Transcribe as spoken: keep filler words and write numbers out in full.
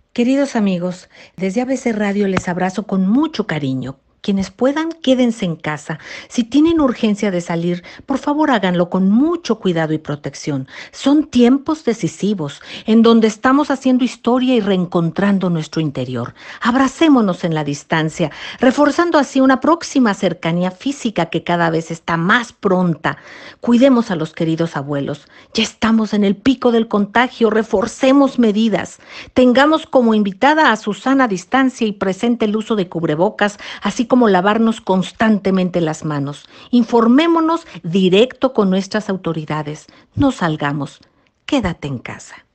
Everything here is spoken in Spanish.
Queridos amigos, desde A B C Radio les abrazo con mucho cariño. Quienes puedan, quédense en casa. Si tienen urgencia de salir, por favor háganlo con mucho cuidado y protección. Son tiempos decisivos en donde estamos haciendo historia y reencontrando nuestro interior. Abracémonos en la distancia, reforzando así una próxima cercanía física que cada vez está más pronta. Cuidemos a los queridos abuelos. Ya estamos en el pico del contagio, reforcemos medidas. Tengamos como invitada a Susana a distancia y presente el uso de cubrebocas, así como lavarnos constantemente las manos. Informémonos directo con nuestras autoridades. No salgamos. Quédate en casa.